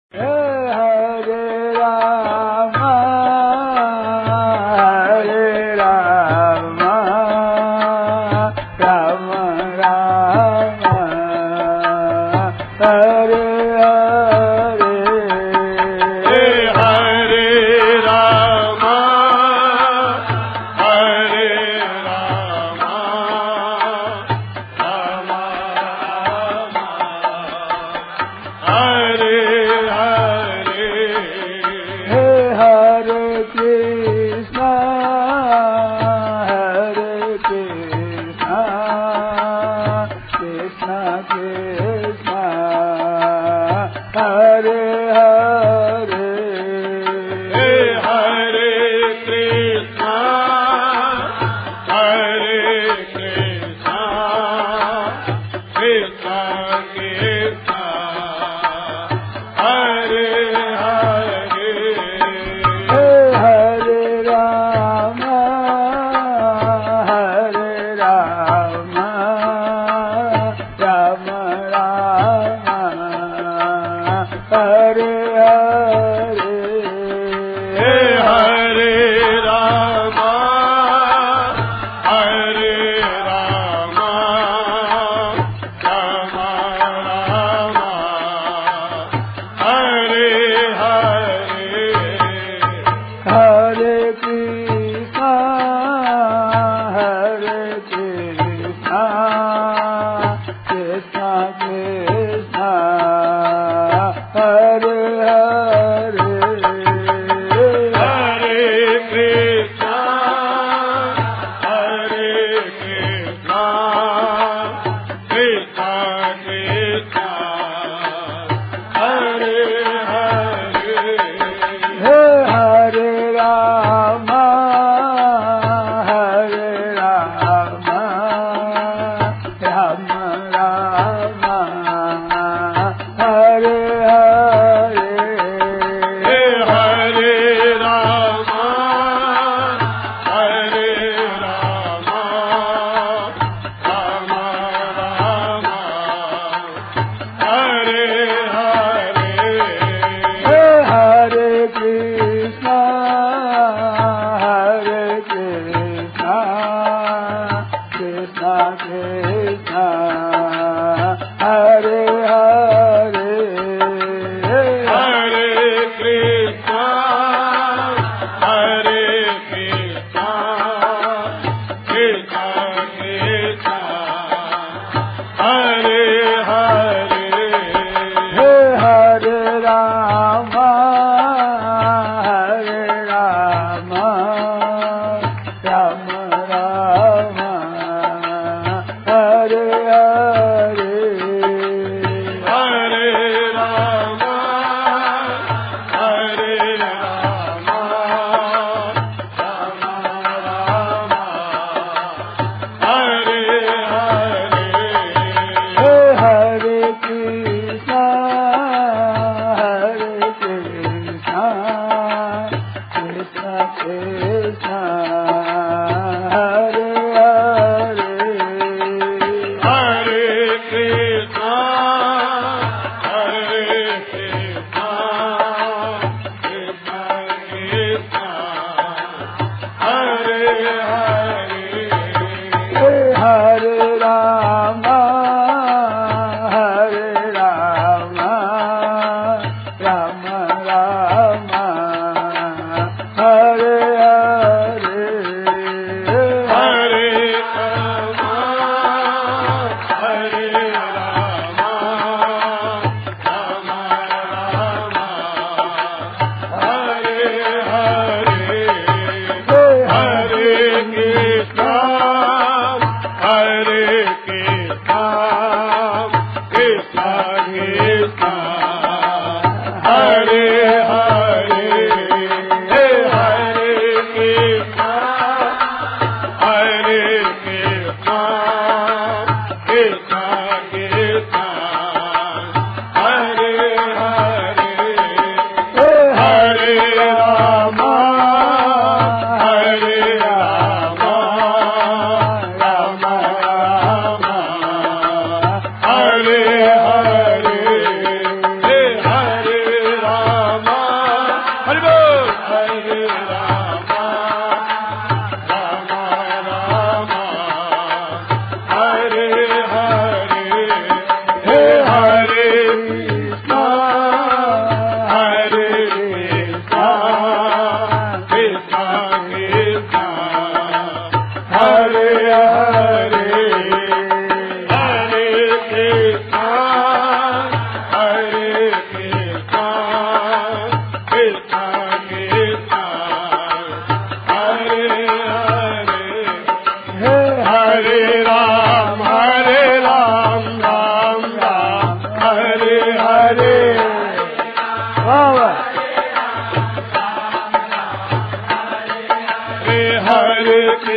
Hare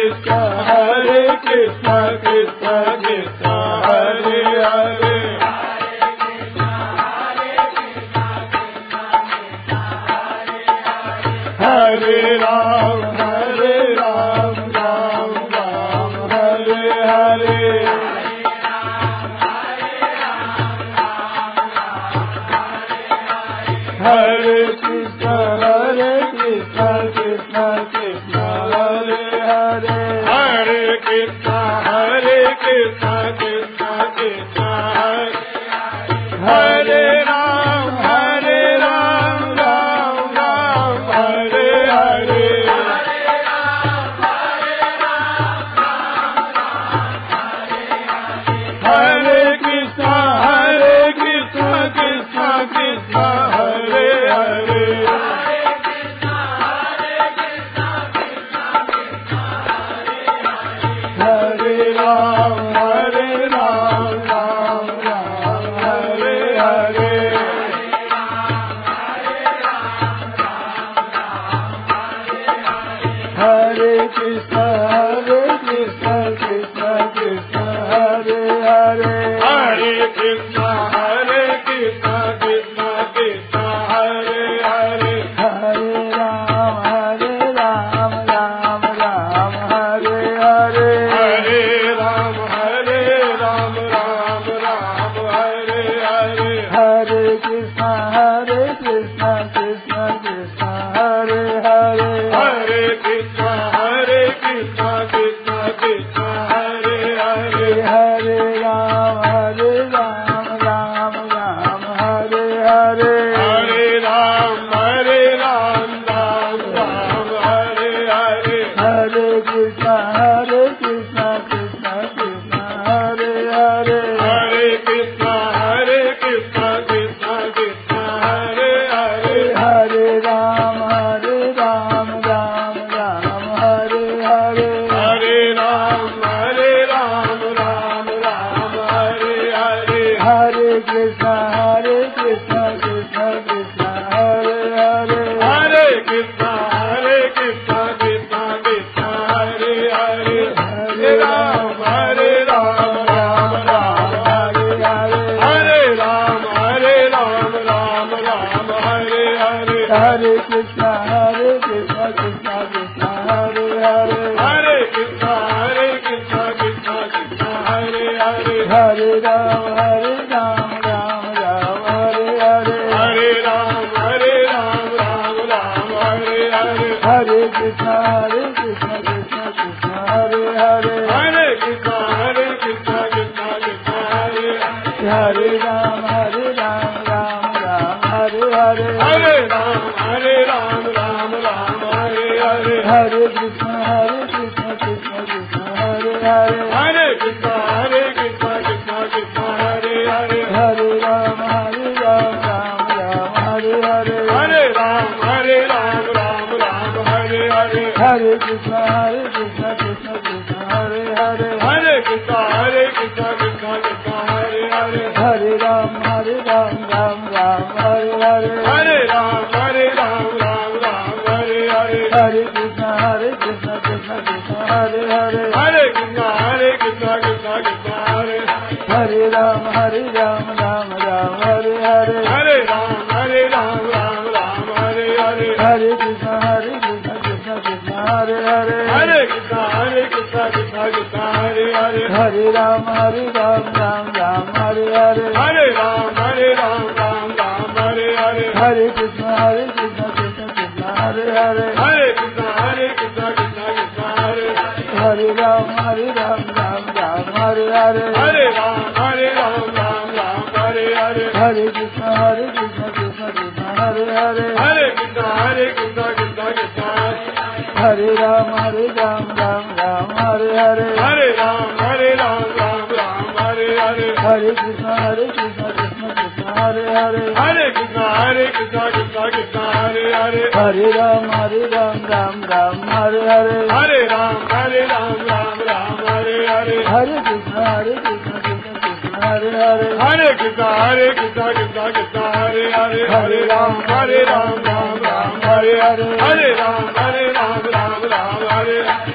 Hare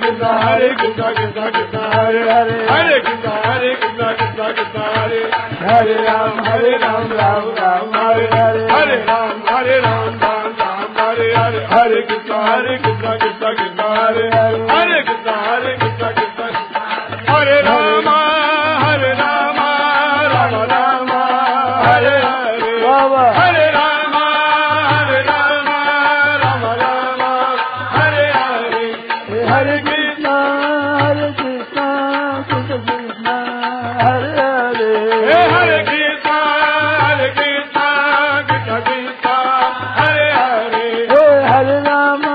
Krishna Hare Krishna Krishna Krishna Hare Hare Hare Krishna Krishna Krishna Hare Hare Ram Ram Ram Hare Hare Hare Ram Ram Hare Hare Hare Krishna Krishna Krishna Hare Hare Hare Krishna Krishna Krishna Hare Rama Rama Rama Hare Hare Hare Rama Rama Rama Hare Hare Hare Krishna Krishna Krishna Hare Hare Hare Krishna Krishna Krishna Hare Hare Hare Rama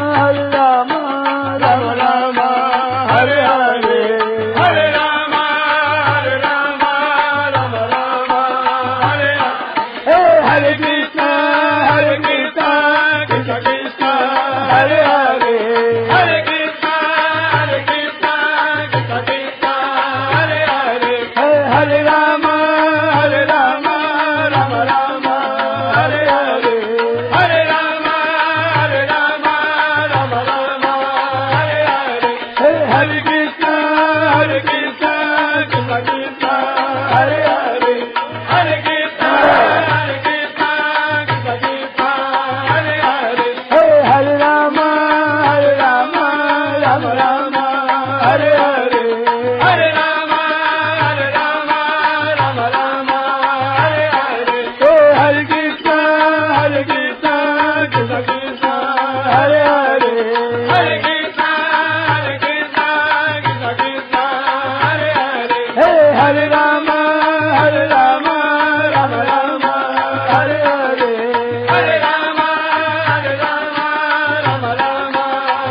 Rama Rama Hare Hare Hare Rama Rama Rama Hare Hare Hare Krishna Krishna Krishna Hare Hare Hare Krishna Krishna Krishna Hare Hare Hare Rama Rama Rama Hare Hare Hare Rama Rama Rama Hare Hare Hare Krishna Krishna Krishna Hare Hare Hare Krishna Krishna Krishna Hare Hare Hare Rama Rama Rama Hare Hare Hare Rama Rama Rama Hare Hare Hare Krishna Krishna Krishna Hare Hare Hare Krishna Krishna Krishna Hare Hare Hare Rama Rama Rama Hare Hare Hare Rama Rama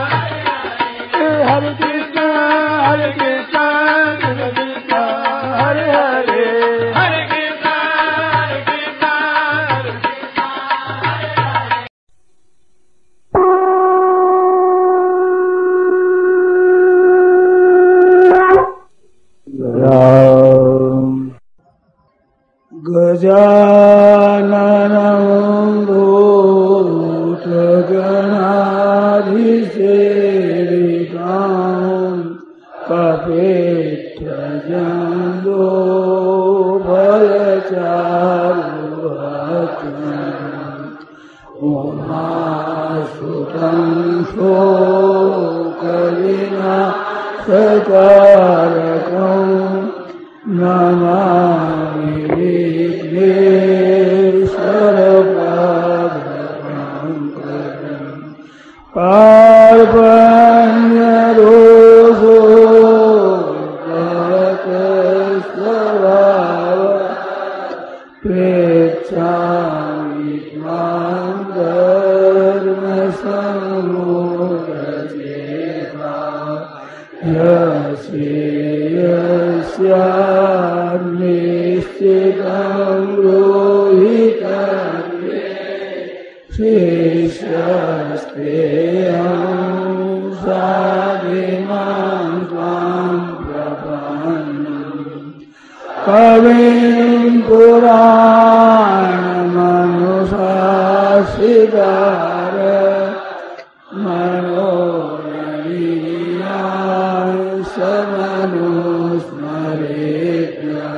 Hare Krishna Krishna Krishna Hare Hare Hare Krishna Krishna Gajananam Bhutaganaधिसेवितां Kapittajambo Balacharuvatam Umasutam Shokalina Satarakam Namami Vighneswarapadankaram Parvanyaroso Bhaktasvara Prechami Tvam Dharma Samudacheta Yasyanischitam rohitam Shishyastreyam sadimam tvam prapannam Kavim Puranamanushashidara Manoraniyam Samanusmaretya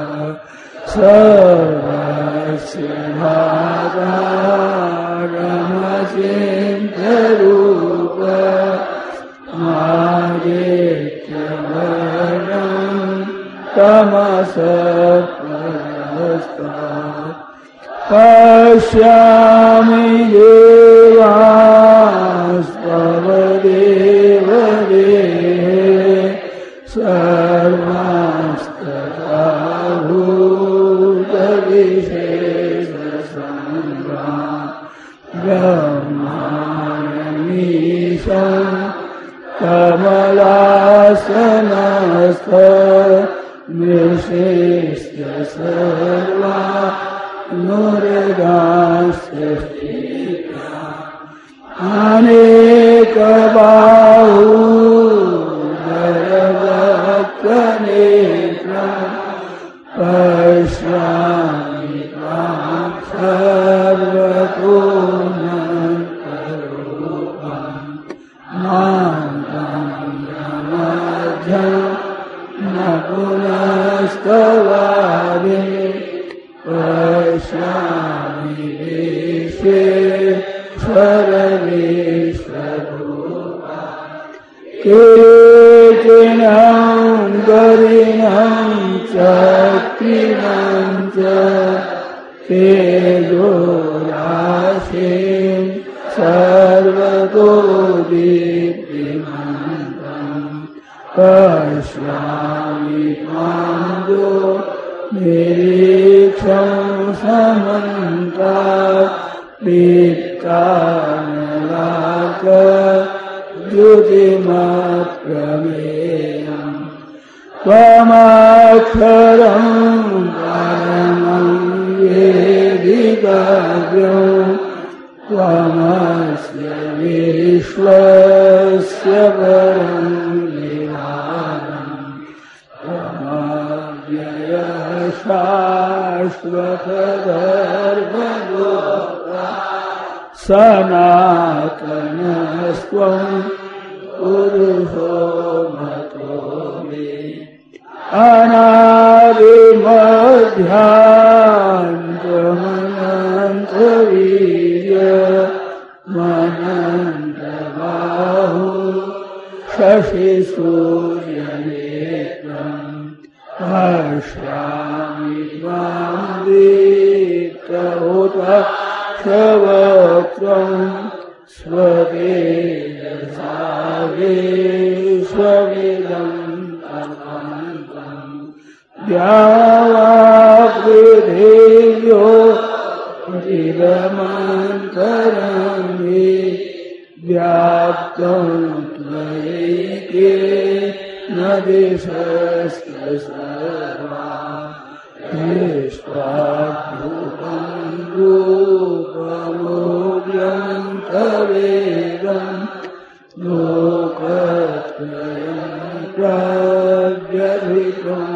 Sarvasya Bhagaramachintarupa Madityavarnam Tamasapparastat Pashyami devastvavadevadehe sarvastatahutabhisheshasambrah brahmanamisham kamalasyanastha nishishya sarva nuridasya aneka bahu dharabhaktanetra pashyami tvam sarvatunantarupam mantam स्वरूपा कीर्तिनं गरिणं चक्रिणं च तेजोराशिं सर्वतो दीप्तिमन्तं पश्यामि त्वां निरीक्षं समन्तात् दीप्तानलाकद्युतिमप्रमेयम् त्वमक्षरं परमं वेदितव्यं त्वमस्य विश्वस्य परं निधानम् त्वमव्ययः शाश्वतधर्मगोप्ता सनातनस्त्वं पुरुषो मतो मे अनादिमध्यान्तमनन्तवीर्यमनन्तबाहु शशिसूर्यनेत्रम् पश्यामि त्वां दीप्तहुताक्षवक्त्रं स्वतेजसा विश्वमिदम् द्यावापृथिव्यो चिदमन्तरं हि व्याप्तं त्वयैकेन दिशश्च सर्वा दृष्ट्वाद्भुतं रूपमोग्यं तवेदं लोकत्रयं प्रव्यथितम्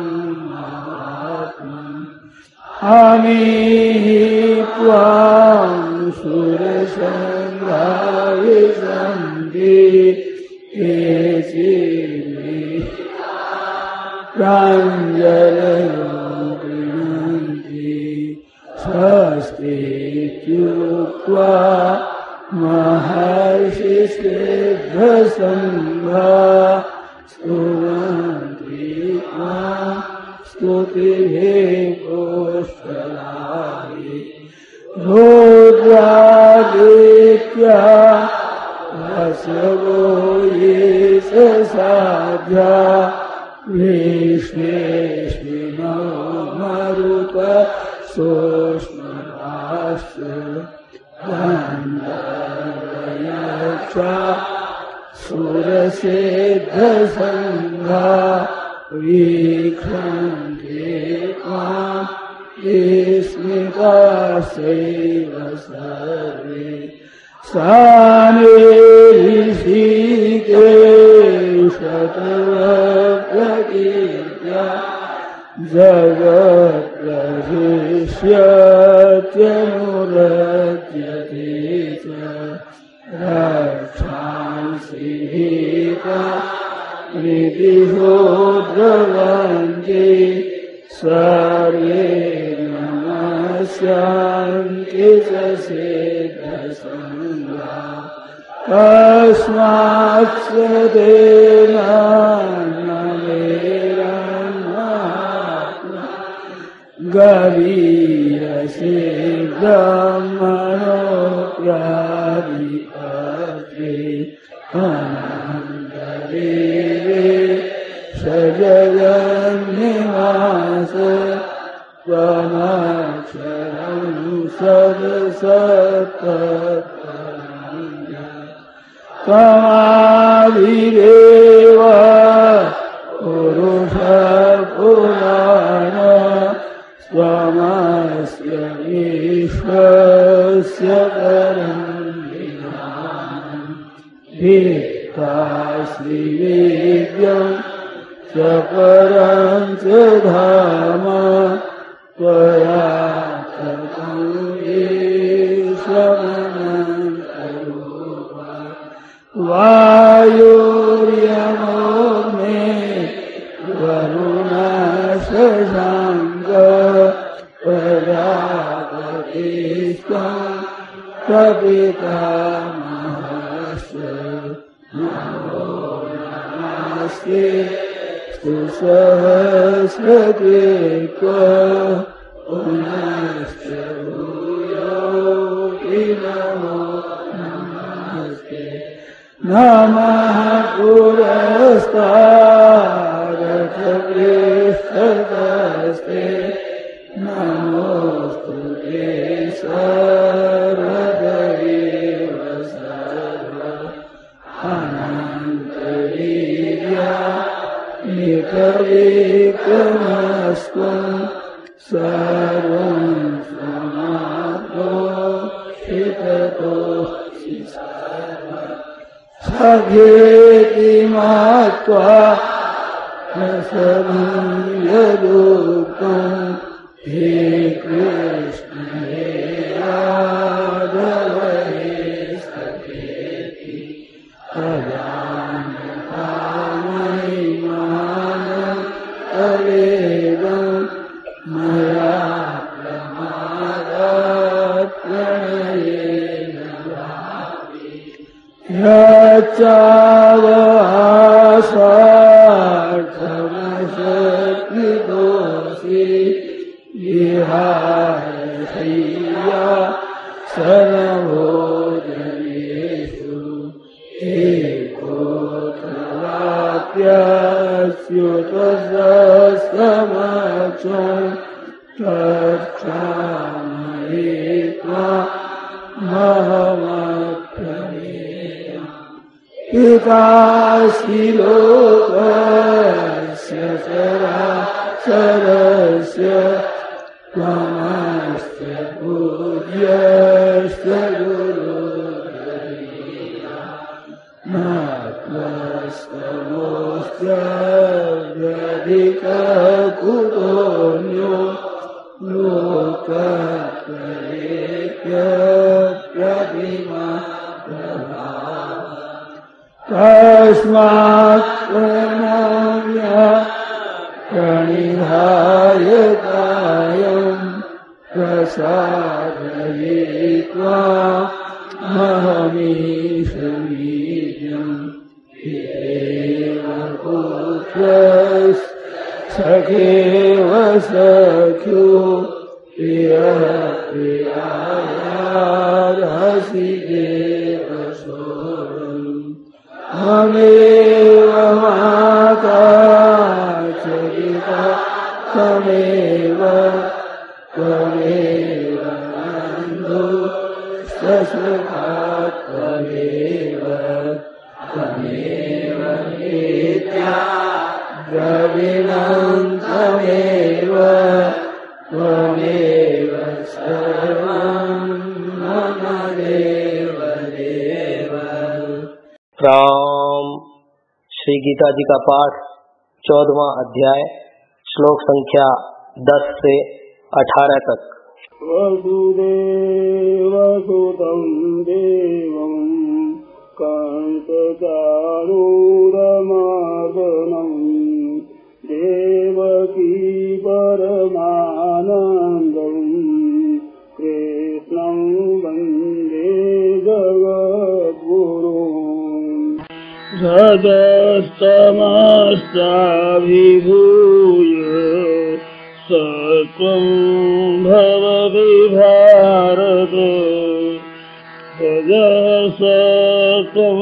अमीहि त्वां सुरसङ्घा विशन्ति केचिन्मे प्राञ्जलयो गृह्णन्ति स्वस्तीत्युक्त्वा महर्षिसिद्धसङ्घा स्तुवन्ति त्वां स्तुतिभिः पुष्कलानि रुद्रादित्या वसवो ये साध्या विश्वेश्विनो मरुत सोष्मराश्च गन्धर्वयक्षा सुरसिद्धसङ्घा वीक्षन्ते त्वां विस्मिताश्चैव सर्वे सानिऋषिकेशतवप्रकीर्त्या जगत्प्रशिष्यत्यनुरज्यते च रक्षांसि भीता प्रीतिहो द्रवन्ति सर्वे नमस्यान्ति च सिद्धसङ्घा तस्मात् स तेन नमेरन्नात्मा गरीयसे ब्रह्मणोऽप्यादिपत्रे अनन्तदेवे सजगन्निवास त्वमक्षरं सदसत्तत्परं त्वमादिदेव पुरुषपुराण त्वमस्य विश्वस्य परं निधानम् भित्ताश्रीवेद्यं च परं च धाम त्वया ततं ईश्वरमनन्तरूपा वायुर्यमोऽग्ने वरुणशशाङ्क प्रजापतिस्त्वं प्रपितामहस्य नमो नमस्ते सहस्रते पुनश्च भूयोऽपि नमो नमस्ते नमः पुरस्तादथ पृष्ठतस्ते नमोस्तुते सर्वदेव सर्व अनन्तवीर्या एकविक्रमस्त्वं सर्वं समाप्तोषिततोऽसि सखेति मत्वा रसनं यदुक्तं हे कृष्ण हे राघव हे सखेति अजानता महिमानं तवेदं मया प्रमादात् प्रणयेन यच्चावहासार्थमशक्तिदोषि विहारशय्या सर्वभोजनेषु एकोऽथवाप्यस्युतसमक्षं तत्क्षामये त्वामहमप्रमेयम् पितासि लोकस्य चराचरस्य त्वमस्य पूज्यस्य गुरुर्गरीया न त्वस्तमोऽस्त्यधिककुतोऽन्यो लोकत्रयेऽप्यप्रतिमा तस्मात् प्रणम्य प्रणिधाय कायं प्रसादयित्वा महमीशमीड्यं हितेव पुत्रस्सखेव सख्यो प्रियः प्रियायार्हसि देव सोऽहम् त्वमेव माता च पिता त्वमेव बन्धुश्च त्वमेव नित्या द्रविणं त्वमेव सर्वं मम देव देव। राम। श्री गीता जी का पाठ 14वां अध्याय श्लोक संख्या 10 से 18 तक। वसुदेवसुतं देवं कंसचाणूरमर्दनं देवकी परमानन्दं कृष्णं वन्दे जगद्गुरुम् रजस्तमश्चाभिभूय सत्वं भवति भारत रजसत्वं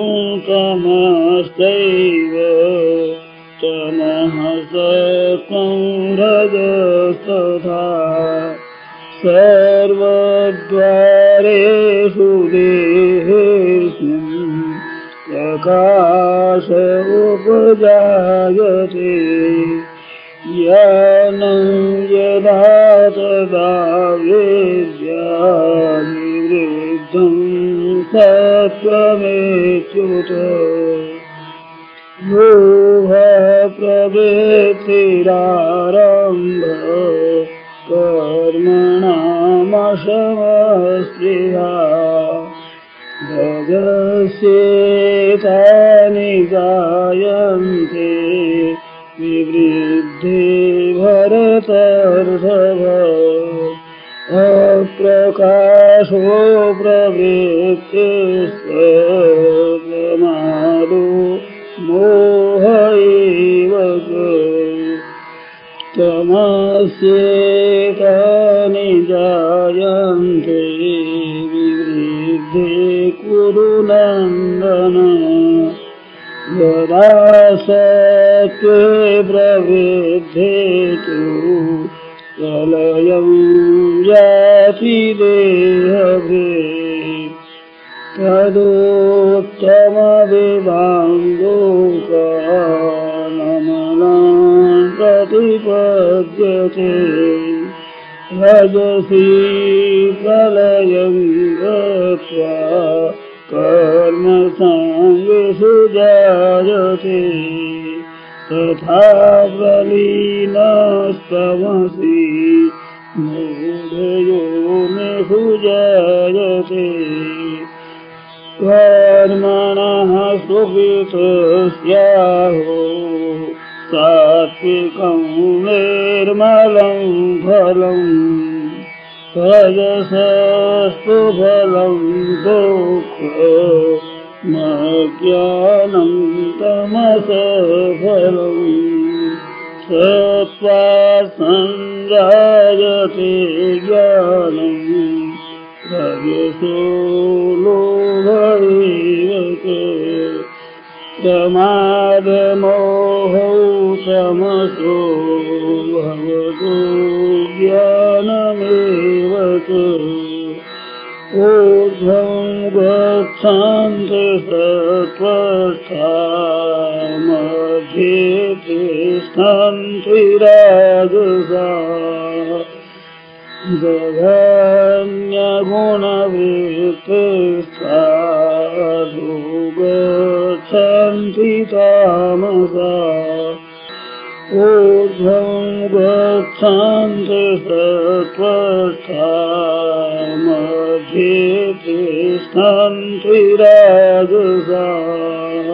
तमश्चैव तमः सत्वं रजस्तथा सर्वद्वारेषु देहेऽस्मिन् प्रकाश उपजायते ज्ञानं यदा तदा विद्यानिवृद्धं सत्त्वमेच्युत लोभः प्रवृत्तिरारम्भः कर्मणामशमस्पृहा रजस्येतानि जायन्ते विवृद्धे भरतर्षभ प्रकाशो प्रवृत्तिस्प्रमादो मोह एव तमस्येतानि जायन्ते विवृद्धे कुरु नन्दन यदा सत्त्वे प्रवृद्धे तु प्रलयं याति देहभेद तदुत्तमविदाङ्गोकानमनान् प्रतिपद्यते रजसि प्रलयं गत्वा कर्मसङ्गेषु जायते तथा प्रलीनस्तमसि मूढयोनिषु जायते कर्मणः सुकृतस्याहो सात्विकं निर्मलं फलम् रजसस्तु फलं दुःखमज्ञानं तमसः फलम् सत्त्वात् संजायते ज्ञानम् रजसो लोभ एव प्रमादमोहौ तमसो भवतो ज्ञानमेव ऊर्ध्वं गच्छन्ति सत्त्वस्था मध्ये तिष्ठन्ति राजसाः जघन्यगुणवृत्तिस्ताधु गच्छन्ति तामसाः ऊर्ध्वं गच्छन्ति सत्त्वस्था मध्ये तिष्ठन्ति राजसाः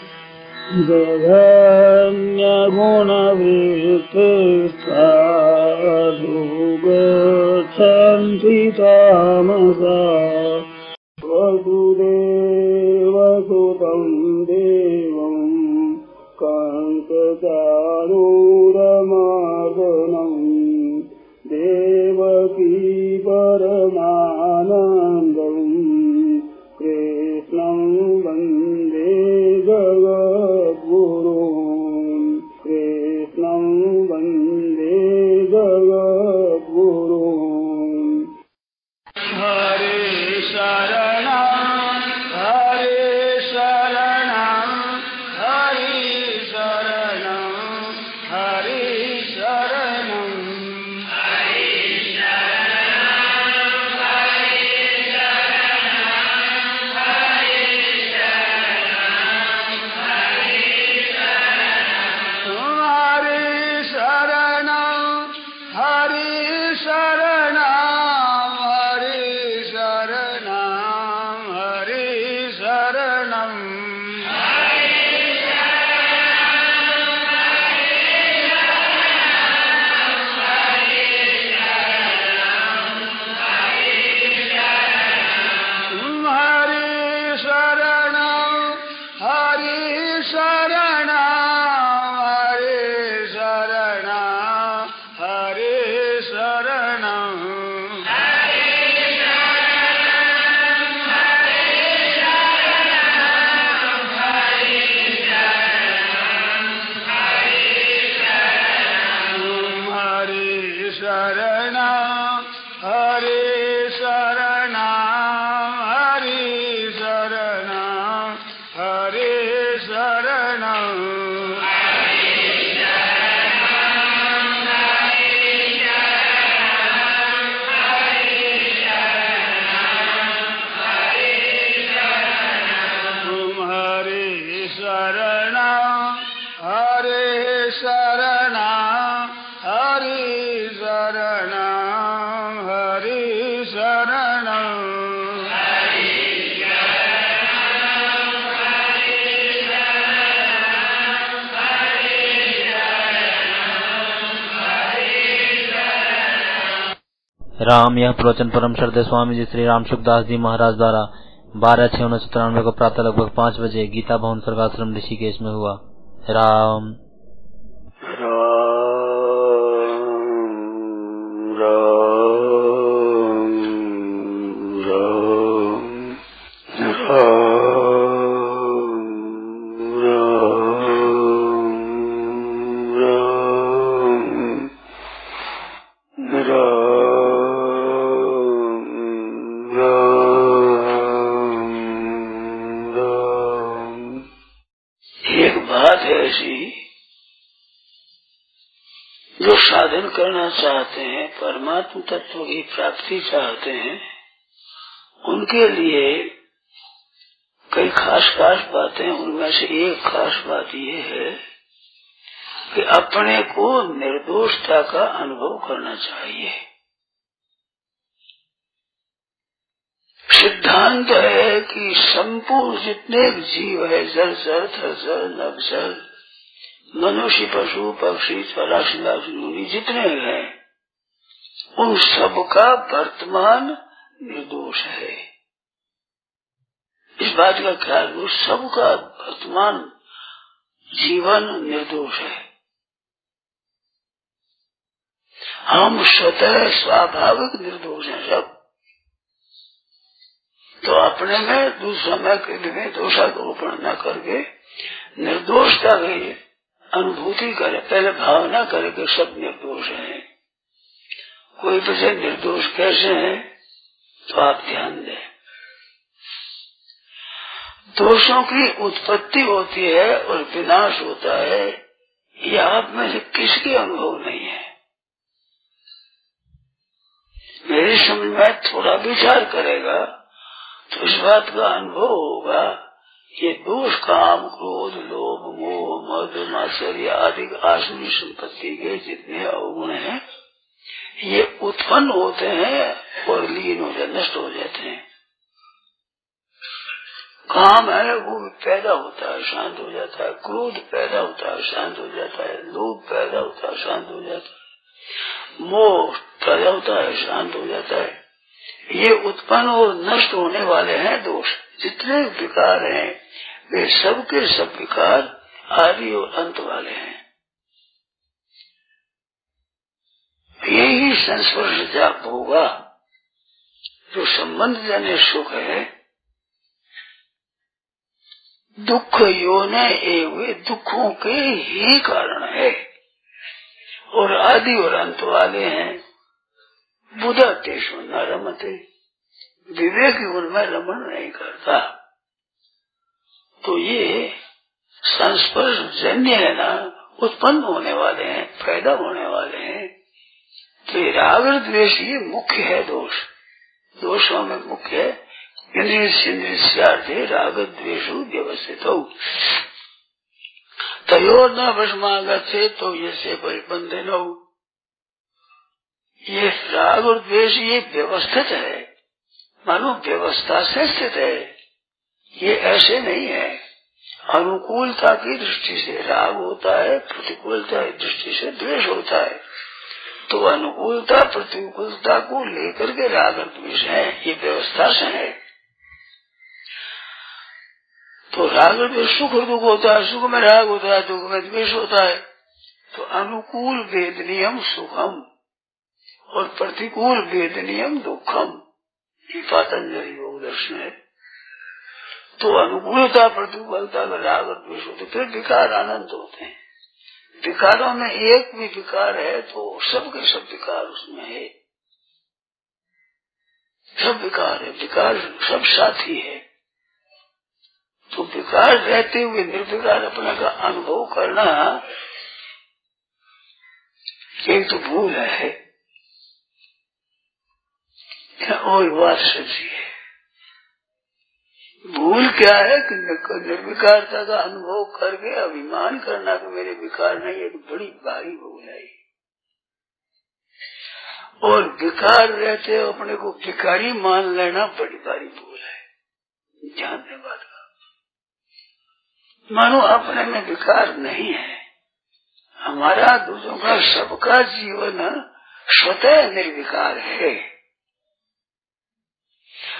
जघन्यगुणवृत्तिस्ताधु गच्छन्ति तामसाः वसुदेवसुतं देवं कंसचारूरमर्दनं देवकी परमानन्दं कृष्णं वन्दे जगद्गुरुं कृष्णं वन्दे जगद्गुरुं हरे शरणं हरे शरणं हरे शरणं हरे शरणं शरणं राम। यह प्रवचन परम श्रद्धेय स्वामी जी श्री राम सुखदास जी महाराज द्वारा 12/6/1993 को प्रातः लगभग 5 बजे गीता भवन सर्गाश्रम ऋषिकेश में हुआ। राम जो साधन करना चाहते हैं, परमात्म तत्व की प्राप्ति चाहते हैं, उनके लिए कई खास बातें। उनमें से एक खास बात ये है कि अपने को निर्दोषता का अनुभव करना चाहिए। सिद्धांत है कि संपूर्ण जितने जीव है, जल जल थल जल नभ जल, मनुष्य पशु पक्षी चौरासी योनि जितने हैं, उन सबका वर्तमान निर्दोष है। इस बात का ख्याल हो, सबका वर्तमान जीवन निर्दोष है। हम स्वतः स्वाभाविक निर्दोष हैं सब। तो अपने में दूसरों में दोषारोपण न करके निर्दोषता की अनुभूति करे, पहले भावना करे कि सब निर्दोष हैं। कोई वजह निर्दोष कैसे है तो आप ध्यान दें। दोषों की उत्पत्ति होती है और विनाश होता है, ये आप में से किसके अनुभव नहीं है। मेरी समझ में थोड़ा विचार करेगा तो इस बात का अनुभव होगा, ये दोष काम क्रोध लोभ मोह मद मात्सर्य आदि आसुरी संपत्ति के जितने अवगुण हैं, ये उत्पन्न होते हैं और लीन हो जाते, नष्ट हो जाते हैं। काम है वो पैदा होता है, शांत हो जाता है। क्रोध पैदा होता है, शांत हो जाता है। लोभ पैदा होता है, शांत हो जाता है। मोह पैदा होता है, शांत हो जाता है। ये उत्पन्न और नष्ट होने वाले हैं दोष। जितने विकार हैं वे सबके सब विकार आदि और अंत वाले हैं। यही संस्पर्श जाप होगा। जो संबंध जन्य सुख है, दुख योने एवं दुखों के ही कारण है और आदि और अंत वाले हैं। बुधा तेषु न रमते, विवेक उनमें रमण नहीं करता। तो ये संस्पर्श जन्य है ना, उत्पन्न होने वाले हैं, पैदा होने वाले हैं। तो राग द्वेष ये मुख्य है दोष। दोषों में मुख्य है इंद्रिय राग द्वेषु व्यवस्थित हो तयोर न भस्मागच्छे तो ये से परिबंधन हो। ये राग और द्वेष ये व्यवस्थित है, मानो व्यवस्था से स्थित है। ये ऐसे नहीं है। अनुकूलता की दृष्टि से राग होता है, प्रतिकूलता की दृष्टि से द्वेष होता है। तो अनुकूलता प्रतिकूलता को लेकर के राग और द्वेष है, ये व्यवस्था से है। तो राग और द्वेष सुख और दुख होता है, सुख में राग होता है, दुख में द्वेष होता है। तो अनुकूल वेदनीयम सुखम और प्रतिकूल वेदनीयम दुखम, ये पतंजलि योग दर्शन है। तो अनुकूलता प्रतिकूलता का राग और द्वेष होते, फिर विकार अनंत होते हैं। विकारों में एक भी विकार है तो सबके सब विकार उसमें है। सब विकार है, विकार सब साथी है। तो विकार रहते हुए निर्विकार अपने का अनुभव करना एक तो भूल है और बात सच्ची है। भूल क्या है कि निर्विकारता का अनुभव करके अभिमान करना कि मेरे विकार नहीं, एक बड़ी भारी भूल है। और विकार रहते अपने को भिखारी मान लेना बड़ी भारी भूल है। ध्यान दें बात का। मानो अपने में विकार नहीं है। हमारा दूसरों का सबका जीवन स्वतः निर्विकार है।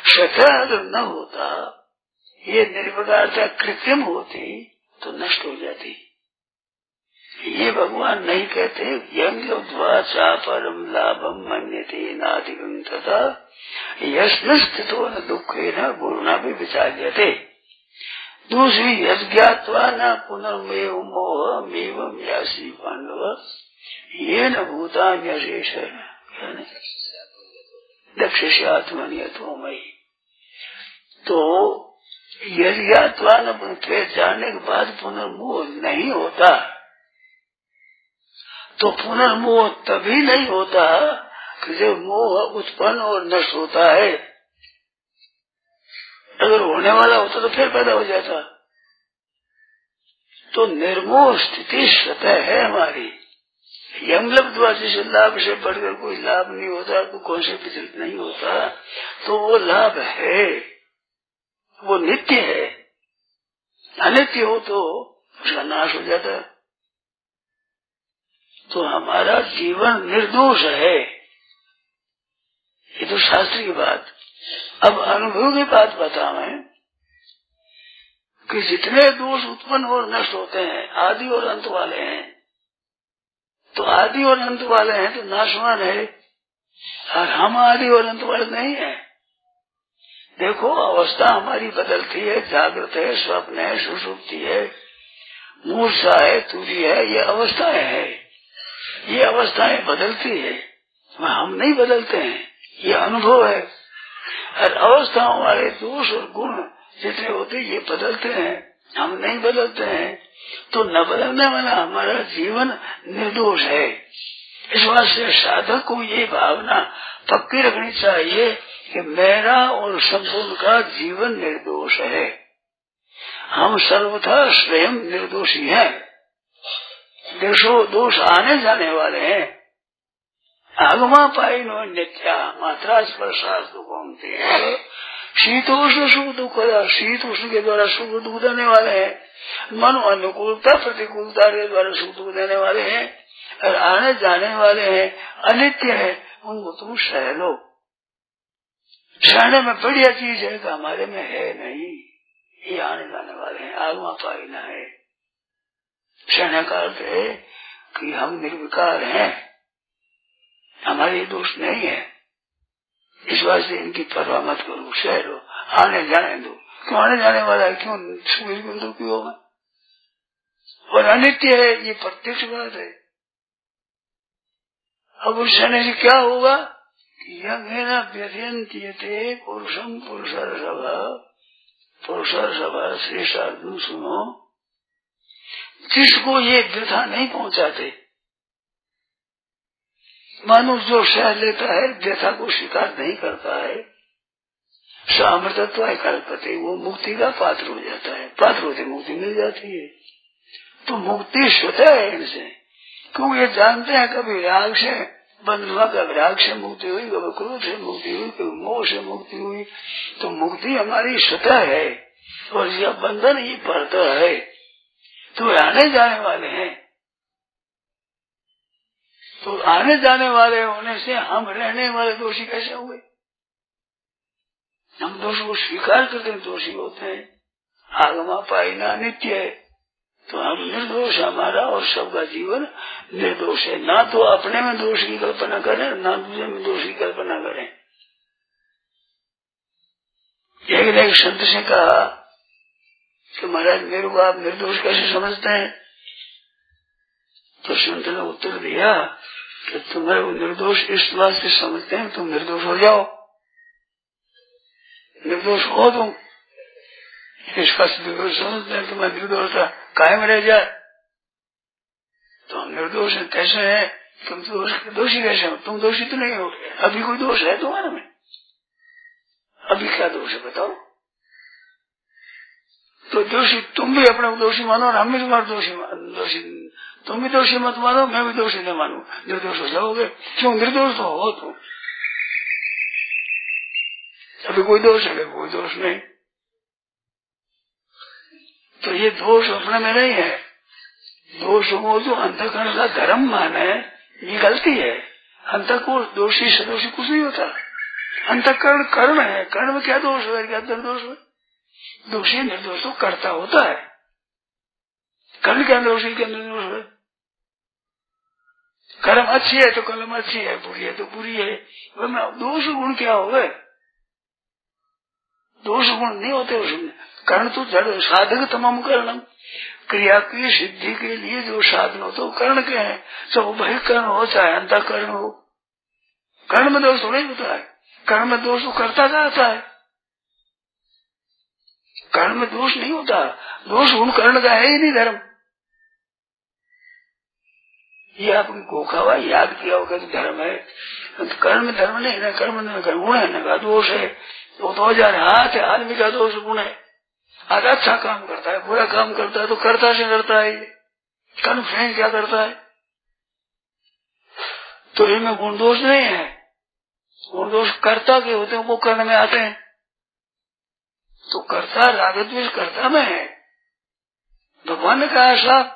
स्वतः अगर न होता, ये निर्विकारता कृत्रिम होती तो नष्ट हो जाती। ये भगवान नहीं कहते यंग्वा परम लाभम मन्यते नाधिकं तथा यस्मिन् स्थितो न दुखे न गुरुणा भी विचार्यते। दूसरी यज्ञात्वा न पुनर्मेव मोहमेवं यासी पांडव ये न भूतान्यशेष दक्षिण आत्मनियतोमयी। तो यज्ञात्वा न जानने के बाद पुनर्मोह नहीं होता, तो पुनर्मोह तभी नहीं होता कि जब मोह उत्पन्न और नष्ट होता है। अगर होने वाला होता तो फिर पैदा हो जाता। तो निर्मोह स्थिति स्वतः है हमारी। यमलब्ध जैसे लाभ से बढ़कर कोई लाभ नहीं होता, कोई कौन से विचलित नहीं होता, तो वो लाभ है, वो नित्य है। अनित्य हो तो उसका नाश हो जाता। तो हमारा जीवन निर्दोष है, ये तो शास्त्र की बात। अब अनुभव की बात बताऊं मैं कि जितने दोष उत्पन्न और नष्ट होते हैं आदि और अंत वाले हैं, तो आदि और अंत वाले हैं तो नाशवान है, और हम आदि और अंत वाले नहीं है। देखो अवस्था हमारी बदलती है, जागृत है, स्वप्न है, सुषुप्ति है, मूर्छा है, तुरी है, ये अवस्थाएं है। ये अवस्थाएं बदलती है, हम नहीं बदलते हैं, ये अनुभव है। और अवस्थाओं वाले दोष और गुण जितने होते ये बदलते हैं, हम नहीं बदलते हैं। तो न बदलने वाला हमारा जीवन निर्दोष है। इस बात से साधक को ये भावना पक्की रखनी चाहिए कि मेरा और संपूर्ण का जीवन निर्दोष है। हम सर्वथा स्वयं निर्दोषी हैं। दोष आने जाने वाले हैं। आगमा पाई नो नित्या मात्रा स्पर्शात दुखोंते हैं। शीतोष्ण सुख दुख, शीत उष्ण के द्वारा सुख दुख देने वाले हैं। मन अनुकूलता प्रतिकूलता के द्वारा सुख दुख देने वाले हैं, और आने जाने वाले हैं, अनित्य है, उनको तुम सह लो। सहने में बढ़िया चीज है कि हमारे में है नहीं, ये आने जाने वाले हैं, आगमा पाई ना है। सहने का अर्थ है कि हम निर्विकार हैं, हमारे दोष नहीं है। इस बात से इनकी परवाह मत करो, सह लो, आने जाने दो। क्यों आने जाने वाला है, क्यों दुखी होगा, और अनित्य है, ये प्रत्यक्ष बात है। अब उस सहने से क्या होगा, व्यथयन्त्यते पुरुषम पुरुषर्षभ श्रेष्ठ अर्जुन सुनो, जिसको ये व्यथा नहीं पहुंचाते, मनुष्य जो सह लेता है, व्यथा को स्वीकार नहीं करता है, सामर्थ्य कल्पते, वो मुक्ति का पात्र हो जाता है। पात्र होते मुक्ति मिल जाती है। तो मुक्ति स्वतः है इनसे, क्यों ये जानते हैं कभी राग से बंध हुआ, कभी राग से मुक्ति हुई, कभी क्रोध से मुक्ति हुई, कभी मोह से मुक्ति हुई। तो मुक्ति हमारी स्वतः है, और यह बंधन ही पड़ता है। तो आने जाने वाले हैं, तो आने जाने वाले होने से हम रहने वाले दोषी कैसे हुए। हम दोष को स्वीकार करते हैं, दोषी होते हैं। आगमा पाइना नित्य है, तो हम निर्दोष, हमारा और सबका जीवन निर्दोष है। ना तो अपने में दोष की कल्पना करें, ना दूसरे में दोष की कल्पना करें। एक संत से कहा कि महाराज मेरे को आप निर्दोष कैसे समझते हैं। तो संत ने उत्तर दिया कि तुम्हें निर्दोष इस बात से समझते हैं, तुम निर्दोष हो जाओ, निर्दोष हो तुम। इसका निर्दोष समझते हैं, तुम्हें निर्दोषता कायम रह जाए। तो हम निर्दोष है, कैसे है, तुम दोषी कैसे हो, तुम दोषी तो नहीं हो। अभी कोई दोष है तुम्हारे में, अभी क्या दोष है बताओ। तो दोषी तुम भी अपने दोषी मानो, और हम भी तुम्हारे दोषी, तुम भी दोषी मत मानो, मैं भी दोषी न मानू, निर्दोष हो जाओगे। क्यों, निर्दोष तो हो तुम। अभी कोई दोष है, कोई दोष नहीं। तो ये दोष अपने में नहीं है। दोष हो जो अंतःकरण का धर्म माने, ये गलती है। अंत को दोषी सदोषी कुछ नहीं होता, अंतःकरण कर्ण है, कर्ण में क्या दोष है, क्या निर्दोष है? दोषी निर्दोष तो करता होता है, कर्ण क्या दोषी क्या निर्दोष है? कर्म अच्छी है तो कलम अच्छी है, बुरी है तो बुरी है। दोष गुण क्या हो गए? दोष गुण नहीं होते उसमें। कर्ण तो जड़ साधक तमाम कर्ण, क्रिया की सिद्धि के लिए जो साधन हो तो कर्ण के हैं, चाहे बहिकर्ण हो चाहे अंतःकरण हो। कर्ण में दोष थोड़ा ही होता है, कर्ण में दोष तो करता जाता है, कर्ण में दोष नहीं होता। दोष गुण कर्ण का है ही नहीं धर्म। ये आपने गोखा हुआ याद किया होगा कि धर्म है, कर्म में धर्म नहीं है, कर्म में गुण है ना, दोष है। तो 2000 हाथ है, आदमी का दोष गुण है। आज अच्छा काम करता है, बुरा काम करता है तो करता से करता है। कर्म फ्रेंड क्या करता है? तो इनमें गुण दोष नहीं है, गुण दोष कर्ता के होते हैं, वो कर्म में आते हैं। तो कर्ता राग द्वेष कर्ता में है। भगवान ने कहा साफ,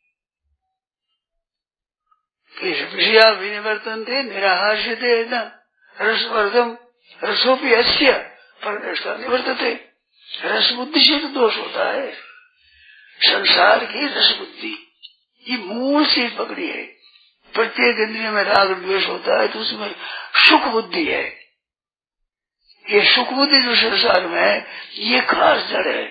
विषया विनिवर्तन थे निराहार्य थे न रसवर्धम रसोपी अस्य पर निवर्तते। रस बुद्धि से तो दोष होता है। संसार की रस बुद्धि ये मूल चीज पकड़ी है। प्रत्येक इंद्रिय में राग द्वेष होता है तो उसमें सुख बुद्धि है। ये सुख बुद्धि जो संसार में है ये खास जड़ है।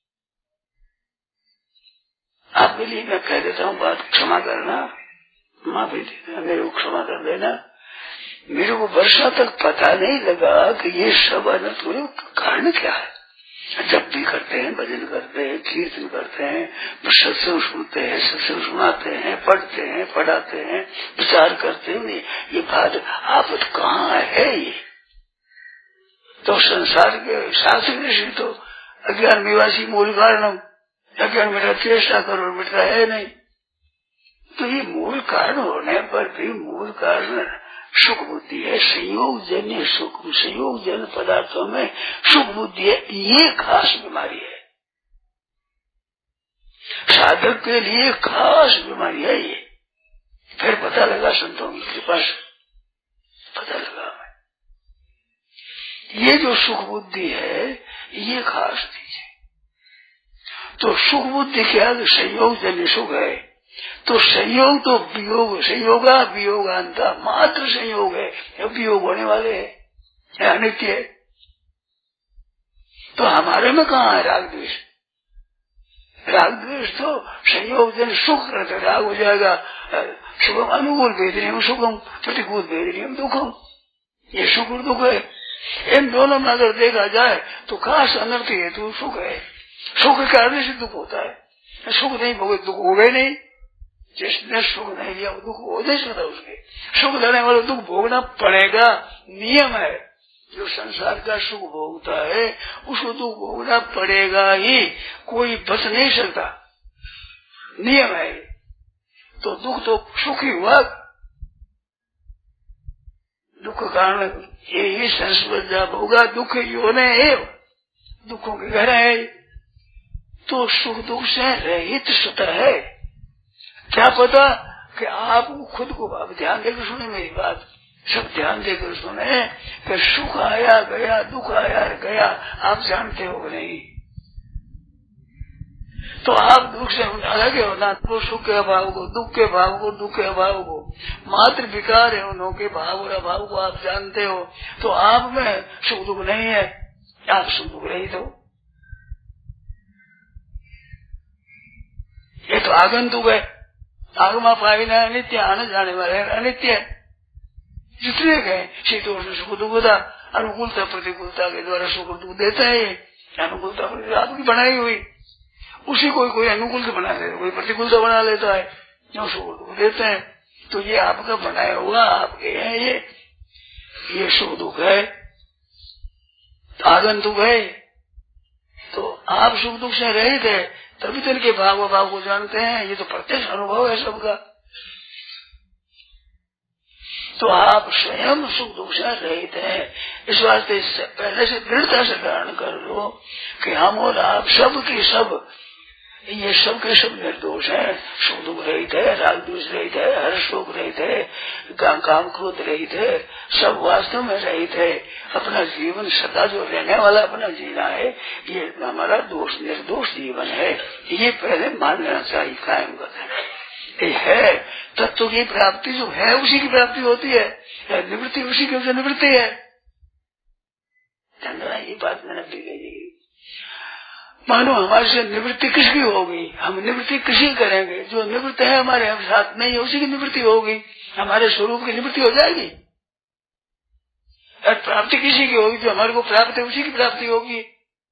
आपके लिए मैं कह देता हूँ, बात क्षमा करना, माफी देना, मेरे को क्षमा कर देना। मेरे को वर्षा तक पता नहीं लगा कि ये सब अनर्थ होने का कारण क्या है। जब भी करते हैं, भजन करते हैं, कीर्तन करते हैं, सत्संग सुनते हैं, सत्संग सुनाते हैं, पढ़ते हैं, पढ़ाते हैं, विचार करते हैं, ये बात आपत कहाँ है? ये तो संसार के शास्त्र ऋषि तो अज्ञान निवासी मूल कारणम, अज्ञान मेरा चेष्टा करो मिटता है नहीं। तो ये मूल कारण होने पर भी मूल कारण सुख बुद्धि है। संयोग जन्य सुख, संयोग जन्य पदार्थों में सुख बुद्धि है, ये खास बीमारी है। साधक के लिए खास बीमारी है ये। फिर पता लगा संतों की कृपा से पता लगा ये जो सुख बुद्धि है ये खास चीज है। तो सुख बुद्धि क्या? संयोग जन्य सुख है। तो संयोग तो वियोग, संयोगा वियोगांता मात्र संयोग है, वियोग होने वाले है, अनित्य है। तो हमारे में कहाँ है राग द्वेष? राग द्वेष तो संयोग जन सुख रहता, राग हो जाएगा सुखम अनुकूल वेदनीयम सुखम, प्रतिकूल वेदनीयम दुखम। ये सुख और दुख है। इन दोनों में अगर देखा जाए तो खास अनर्थ हेतु सुख है। सुख के कारण से दुख होता है। सुख नहीं भोगे दुख हो गए नहीं। जिसने सुख नहीं लिया वो दुख हो नहीं सकता। उसके सुख देने वाले दुख भोगना पड़ेगा, नियम है। जो संसार का सुख भोगता है उसको दुख भोगना पड़ेगा ही, कोई बच नहीं सकता, नियम है। तो दुख तो सुख ही हुआ। दुख कारण यही संस्कृत होगा, दुख योने एव, दुखों के घर है। तो सुख दुख से रहित स्वतः है। क्या पता कि आप खुद को आप ध्यान देकर सुने मेरी बात, सब ध्यान देकर सुने कि सुख आया गया, दुख आया गया, आप जानते हो नहीं। तो आप दुख से अलग हो ना, तो सुख के अभाव को, दुख के भाव को, दुख के अभाव को, मात्र विकार है उन्हों के भाव और अभाव को आप जानते हो। तो आप में सुख दुख नहीं है, आप सुख दुख रहित हो। ये तो आगंतुक है। आगमा पाविना अनित्य, आने जाने वाले अनित्य। जितने गए शीतोष्ण सुख दुखता, अनुकूलता प्रतिकूलता के द्वारा सुख दुख देता है। अनुकूलता आपकी बनाई हुई, उसी कोई अनुकूलता बना लेता, कोई प्रतिकूलता बना लेता है, जो सुख दुख देते हैं। तो ये आपका बनाया हुआ आपके है, ये सुख दुख है, आगंतुक है। तो आप सुख दुख से रहित है, तभी तो इनके भाव अभाव को जानते हैं। ये तो प्रत्यक्ष अनुभव है सबका। तो आप स्वयं सुख दुख से रहित है। इस वास्ते पहले से दृढ़ता से धारण कर लो कि हम और आप सब की सब ये सब के सब निर्दोष है, सुख दुख रहित है, राग द्वेष रहित है, हर्ष शोक रहित है, काम क्रोध रहित है, सब वास्तव में रहित है। अपना जीवन सदा जो रहने वाला अपना जीना है, ये हमारा दोष निर्दोष जीवन है। ये पहले मान लेना चाहिए, कायम करना है। तत्व की प्राप्ति जो है उसी की प्राप्ति होती है, निवृत्ति उसी की निवृत्ति है। ये बात मैंने भी कही। मानो हमारे से निवृत्ति किसकी होगी, हम निवृत्ति किसी करेंगे, जो निवृत्त है हमारे हम साथ नहीं है उसी की निवृत्ति होगी, हमारे स्वरूप की निवृत्ति हो जाएगी। और प्राप्ति किसी की होगी, जो हमारे को प्राप्त है उसी की प्राप्ति होगी।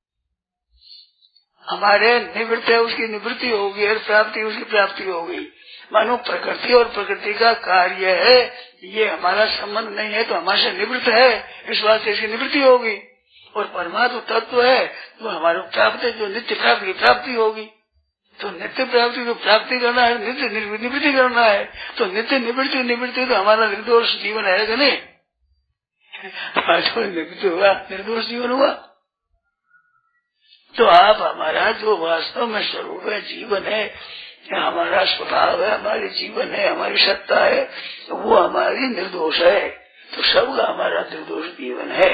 हमारे निवृत्त है उसकी निवृत्ति होगी और प्राप्ति उसकी प्राप्ति होगी। मानो प्रकृति और प्रकृति का कार्य है, ये हमारा संबंध नहीं है तो हमारे से निवृत्त है, इस बात से इसकी निवृत्ति होगी। और परमात्मा तत्व है तो हमारे प्राप्त है, जो नित्य प्राप्ति की प्राप्ति होगी। तो नित्य प्राप्ति को प्राप्ति करना है, नित्य निवृत्ति करना है, तो नित्य निवृत्ति तो हमारा निर्दोष जीवन है कि नहीं? निवृत्ति हुआ, निर्दोष जीवन हुआ। तो आप हमारा जो वास्तव में स्वरूप है, जीवन है, हमारा स्वभाव है, हमारी जीवन है, हमारी सत्ता है, वो हमारी निर्दोष है। तो सबका हमारा निर्दोष जीवन है।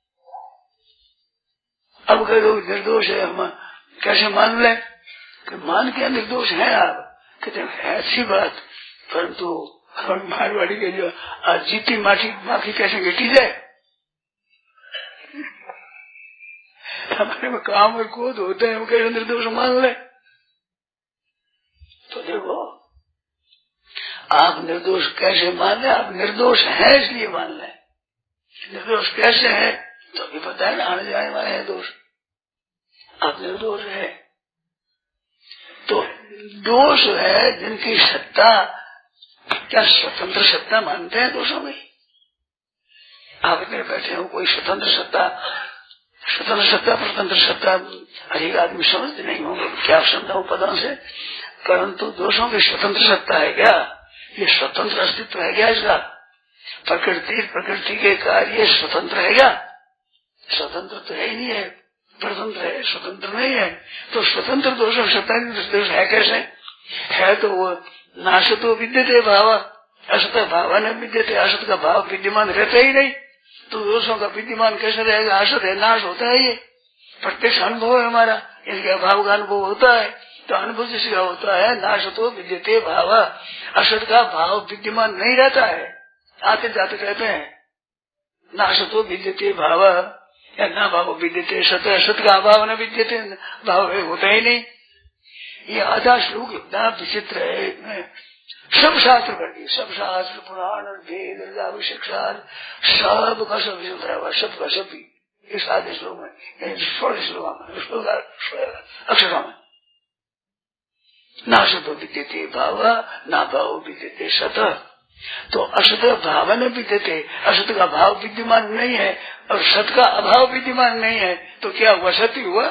अब कह दो निर्दोष है, हम कैसे मान लें कि मान के निर्दोष है आप? कहते हैं अच्छी बात, परंतु मारवाड़ी के जो आज जीती माखी कैसे गिटी जाए? हमारे में काम और क्रोध होते हैं, हम कैसे निर्दोष मान ले? तो देखो आप निर्दोष कैसे मान ले? आप निर्दोष है इसलिए मान ले। निर्दोष कैसे है तो अभी पता है ना, आने जाने वाले हैं दोष। आप निर्दोष है तो दोष है जिनकी सत्ता, क्या स्वतंत्र सत्ता मानते हैं दोषों में? आप इतने बैठे हो, कोई स्वतंत्र सत्ता प्रतंत्र सत्ता हर आदमी समझते नहीं होंगे, क्या समझाऊं पदों से, परंतु दोषों की स्वतंत्र सत्ता है क्या? ये स्वतंत्र अस्तित्व है क्या इसका? प्रकृति के कार्य स्वतंत्र है क्या? स्वतंत्र तो है ही नहीं है, परतंत्र है, स्वतंत्र नहीं है। तो स्वतंत्र दोष सत्ता दोष है कैसे? है तो वो नाशतो विद्यते भाव, असत भाव न विद्यते, असत का भाव विद्यमान रहता ही नहीं, तो दोषों का विद्यमान कैसे रहेगा? असत है, नाश होता है, ये प्रत्यक्ष अनुभव है हमारा, इनके अभाव का अनुभव होता है। तो अनुभव जिसका होता है, नाशतो विद्यते भाव, असत का भाव विद्यमान नहीं रहता है, आते जाते रहते हैं। नाशतो विद्यते भाव या ना भाव विद्यते सत, सत का अभाव न विद्यते, भाव होता ही नहीं। ये आधा श्लोक इतना विचित्र है, सब शास्त्र कर दिए, सब शास्त्र पुराण वेद शिक्षा सब का सब सब का सब इस आधे श्लोक में, 16 श्लोक अक्षरों में। नाशतो विद्यते भाव ना भाव विद्यते सत, तो असत भाव न विद्यते, असत का भाव विद्यमान नहीं है और सत का अभाव विद्यमान नहीं है, तो क्या हुआ? सत्य हुआ?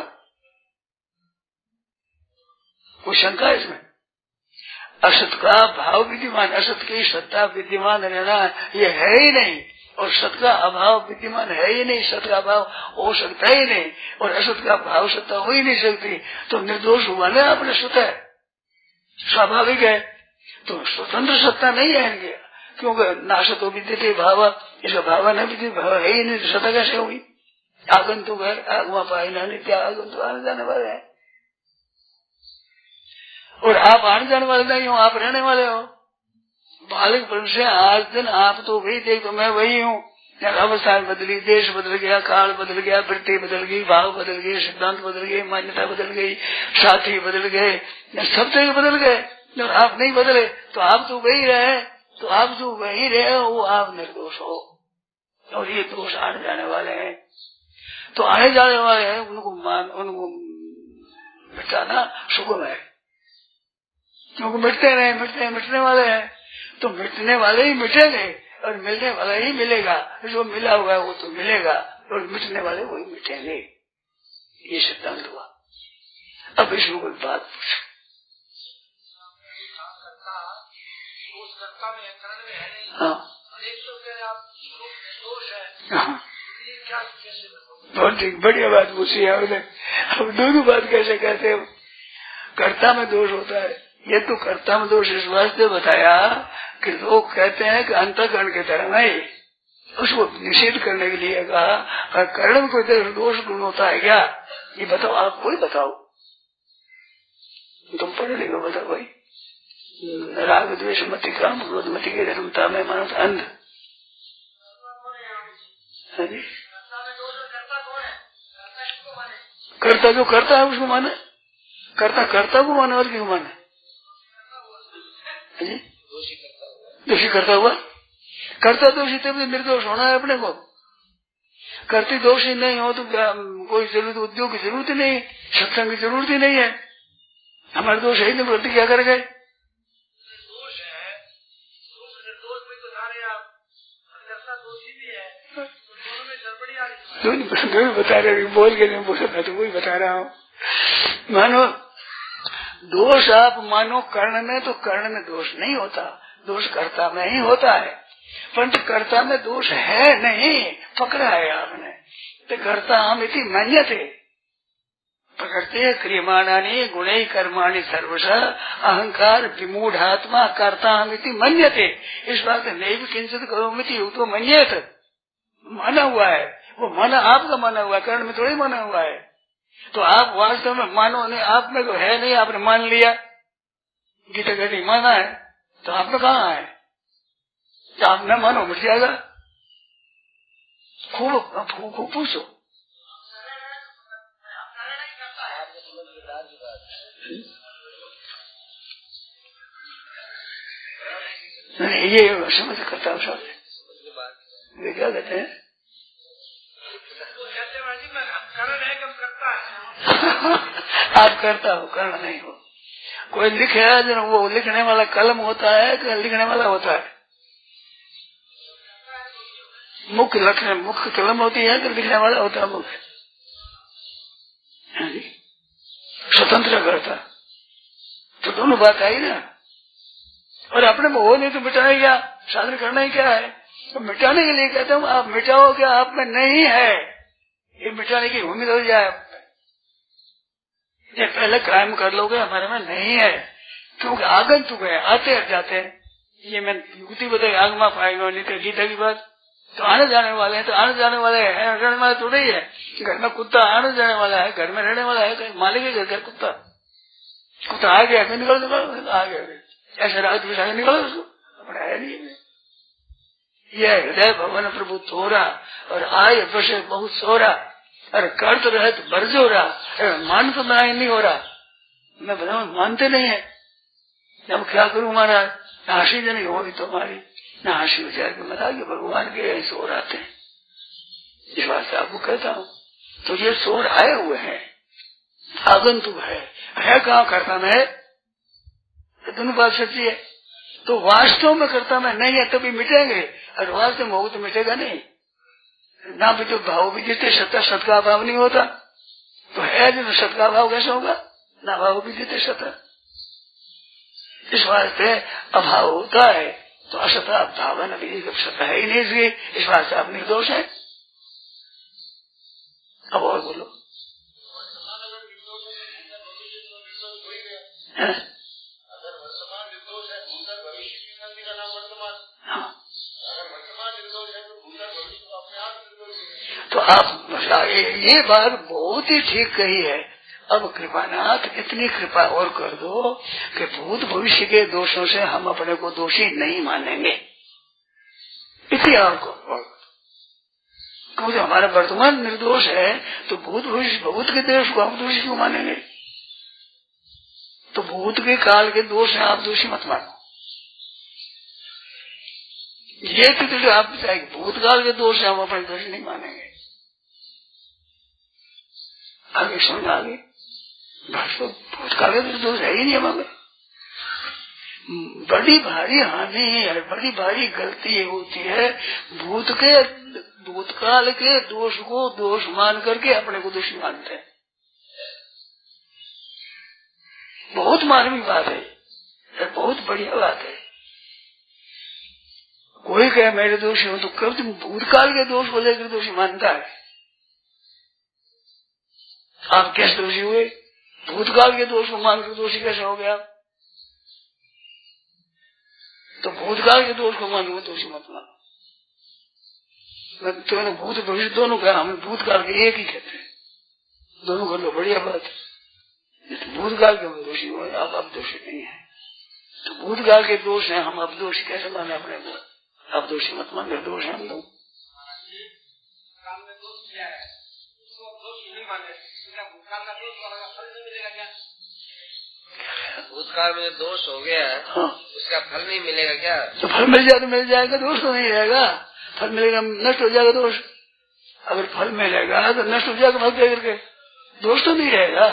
कोई शंका है इसमें? असत का भाव विद्यमान, असत की सत्ता विद्यमान रहना ये है ही नहीं, और सत का अभाव विद्यमान है ही नहीं, सत का अभाव हो सकता ही नहीं, और असत का भाव सत्ता हो ही नहीं सकती। तो निर्दोष हुआ ना अपने स्वतः, स्वाभाविक है। तो स्वतंत्र सत्ता नहीं है इनके, क्योंकि नाशतो विद्यते भाव, इसका भाव न विद्यते भाव है ही नहीं, तो सत्ता कैसे हुई? आगंतुक है, आगमा पाइना नित्य, आगंतुक आने जाने वाले हैं, और आप आने जाने वाले नहीं हो, आप रहने वाले हो। बालक परम से आज दिन आप तो वही देख, तो मैं वही हूँ। अवस्था बदली, देश बदल गया, काल बदल गया, वृत्ति बदल गई, भाव बदल गए, सिद्धांत बदल गए, मान्यता बदल गई, साथी बदल गए, सब जगह बदल गए, और आप नहीं बदले, तो आप तो वही रहे। तो आप जो वही रहे वो आप निर्दोष हो, और ये दोष आने जाने वाले हैं। तो आने जाने वाले हैं, उनको मिटाना सुगम है, क्योंकि मिटने वाले हैं। तो मिटने वाले ही मिटेंगे और मिलने वाला ही मिलेगा, जो मिला हुआ है वो तो मिलेगा, और मिटने वाले वही मिटेंगे। ये सिद्धांत हुआ। अब इसमें कोई बात पूछो। हाँ, बहुत बढ़िया बात पूछी है आपने। अब दोनों बात कैसे कहते हो? कर्ता में दोष होता है। ये तो कर्ता में दोष इस वास्ते बताया कि लोग कहते हैं कि अंतःकरण के तरह नहीं, उसको निषेध करने के लिए कहा। और कर्ण में कोई दोष गुण होता है क्या? ये बताओ, आप कोई बताओ, तुम पढ़े लिखो, बताओ भाई। राग द्वेष मति काम क्रोध मति के धर्मता में मानो अंध। कर्ता जो करता है उसको माने, कर्ता को माने और क्यों माने? दोषी करता हुआ, कर्ता दोषी तब निर्दोष होना है अपने को। करती दोषी नहीं हो तो कोई जरूरत, उद्योग की जरूरत ही नहीं, सत्संग की जरूरत ही नहीं है। हमारे दोष है ही नहीं, बोलते क्या कर गए? दोनों बता रहे, बोल के नहीं बोला था तो वही बता रहा हूँ। मानो दोष आप मानो कर्ण में, तो कर्ण में दोष नहीं होता, दोष कर्ता में ही होता है। परंतु कर्ता में दोष है नहीं, पकड़ा है आपने। तो कर्ता हम इति मन्यते, प्रकृति क्रियमाणानि गुणै कर्माणि सर्वशः अहंकार विमूढ़ात्मा कर्ता हम इति मन्यते। इस बात नैव किंचित करोमीति तो मन्येत, माना हुआ है। वो माना आपका माना हुआ है, कर्ण में थोड़ी माना हुआ है। तो आप वास्तव में मानो नहीं, आप में तो है नहीं, आपने मान लिया। गीता कहती माना है, तो आप में कहाँ है? आप न मानो मिट जाएगा। खूब पूछो। नहीं, ये समझ करता हूँ सब। वे क्या कहते हैं? आप करता हो, करना नहीं हो। कोई लिखे है, वो लिखने वाला कलम होता है कि लिखने वाला होता है? मुख्य कलम होती है कि लिखने वाला होता है मुख्य? स्वतंत्र करता, तो दोनों बात आई ना। और अपने में हो नहीं तो मिटाने क्या, साधन करना ही क्या है? तो मिटाने के लिए कहता हूँ, आप मिटाओ क्या आप में नहीं है, ये मिटाने की उम्मीद हो जाए। ये पहले कायम कर लोगे, हमारे में नहीं है, क्योंकि आगंतुक है, आते जाते हैं। ये मैं युक्ति बताई, आगमा पाएगा नहीं तो गीता की बात। तो आने जाने वाले हैं, तो आने जाने वाले हैं, रहने वाले थोड़े ही है। घर में कुत्ता आने जाने वाला है, घर में रहने वाला है, मालिक के घर का कुत्ता आ गया, निकल आ गया, ऐसे रात बिछा निकलो उसको, अपना है नहीं। यह हृदय भवन प्रभु थोरा और आय बसे बहुत सोरा, अरे कर तो रहे तो बर्ज हो रहा, मान तो बनाए नहीं हो रहा। मैं बताऊं मानते नहीं है, अब क्या करूं महाराज? हंसी नहीं होगी तो हमारी ना हंसी हो जाएगी, मजा के भगवान के ऐसे हो रहे हैं। इस बात से आपको कहता हूँ, तो ये शोर आए हुए हैं, आगंतुक है कहाँ करता में? दोनों बात सच्ची है। तो वास्तव में करता में नहीं है तभी मिटेंगे, और वास्तव में हो तो मिटेगा नहीं ना। भी तो भाव भी जीते, सत का अभाव नहीं होता, तो है जो सत का अभाव कैसे होगा? ना भाव भी जीते सत। इस वास्ते अभाव होता है तो असता भावन अभी सत है ही नहीं, इसलिए इस वास्ते आप निर्दोष है। अब और बोलो। तो आप ये बात बहुत ही ठीक कही है। अब कृपानाथ इतनी कृपा और कर दो कि भूत भविष्य के दोषों से हम अपने को दोषी नहीं मानेंगे। इतिहास को क्योंकि हमारा वर्तमान निर्दोष है, तो भूत भविष्य भूत के दोष को हम दोषी क्यों मानेंगे? तो भूत के काल के दोष है, आप दोषी मत मानो। ये तो आप बताएंगे भूतकाल के दोष है, हम अपने दोषी नहीं मानेंगे। आगे सुन, आगे तो भूतकाल के दोष है ही नहीं हमें। बड़ी भारी हानि है, बड़ी भारी गलती होती है भूतकाल के दोष को दोष मान करके अपने को दोषी मानते हैं। बहुत मानवीय बात है, बहुत बढ़िया बात है। कोई कहे मेरे दोषी हूँ तो कब तुम भूतकाल के दोष को लेकर दोषी मानता है? आप कैसे दोषी हुए? भूतकाल के दोष को मान कर दोषी कैसे हो गया? तो भूतकाल के दोष को मान कर दोषी मत मानो। तो मैंने भूत भविष्य दोनों कहा, हम भूतकाल के एक ही कहते हैं, दोनों कर लो, बढ़िया बात है। भूतकाल के हम दोषी हुए, आप अब दोषी नहीं है। तो भूतकाल के दोष है, हम अब दोषी कैसे माने अपने को? अब दोषी मत मान कर दोष है हम लोग। भूतकाल में दोष हो गया है, हाँ। उसका फल नहीं मिलेगा क्या? तो फल मिल जाए तो मिल जाएगा, दोष तो नहीं रहेगा। फल मिलेगा, नष्ट हो जाएगा दोष। अगर फल मिलेगा तो नष्ट हो जाएगा भाग करके, दोष तो नहीं रहेगा।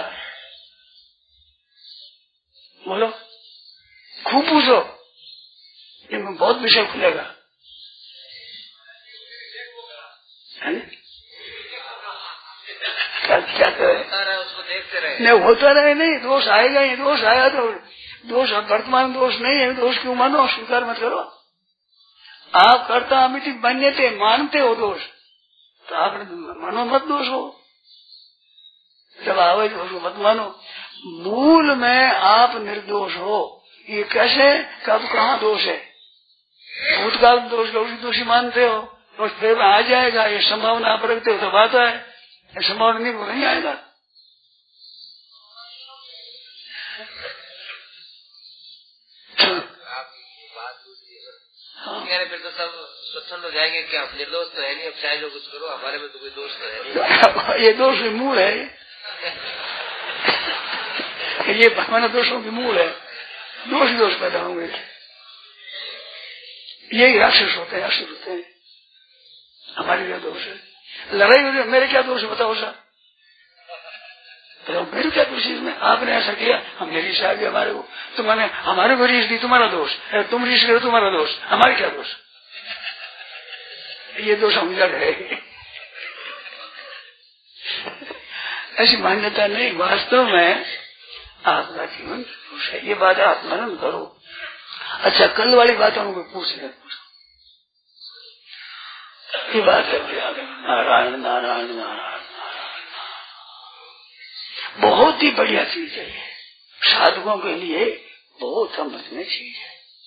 बोलो, खूब पूछो, इनमें बहुत विषय खुलेगा। क्या करे? उसको देखते रहे, नहीं होता रहे, नहीं दोष आएगा ही। दोष आया तो दोष वर्तमान दोष नहीं है, दोष क्यों मानो? स्वीकार मत करो। आप कर्ता अमिति मान्यते, मानते हो दोष, तो आप मानो मत दोष हो। जब आवे दोष को मत मानो। मूल में आप निर्दोष हो। ये कैसे? कब कहाँ दोष है? भूतकाल दोष का उसी दोषी मानते हो, दोष फिर आ जाएगा, ये संभावना आप रखते हो तो बात है, ये संभावना नहीं आएगा। फिर तो सब स्वच्छंद हो जाएंगे। क्या निर्दोष तो है नहीं, अब चाहे जो कुछ करो, हमारे में तो कोई दोष तो है नहीं। ये दोष मूल है, ये हमारे दोषों की मूल है। दोष पैदा होंगे, यही राक्षस होते हैं, असुर होते हैं। हमारे क्या दोष है? लड़ाई हो रही है, मेरे क्या दोष है बताओ सर? तो मेरे क्या दोष है इसमें? आपने ऐसा किया, हम रीस आ गया हमारे को, तो मैंने हमारे को रीस दी, तुम्हारा दोष। तुम रीस करो, तुम्हारा दोष। हमारे क्या दोष? ये दोष हम लड़ रहे। ऐसी मान्यता नहीं, वास्तव में आपका जीवन दोष है। ये बात आप मनन करो। अच्छा, कल वाली बातों को पूछ ले, ये बात है। नारायण नारायण नारायण, बहुत ही बढ़िया चीज है, साधुओं के लिए बहुत समझने चीज है।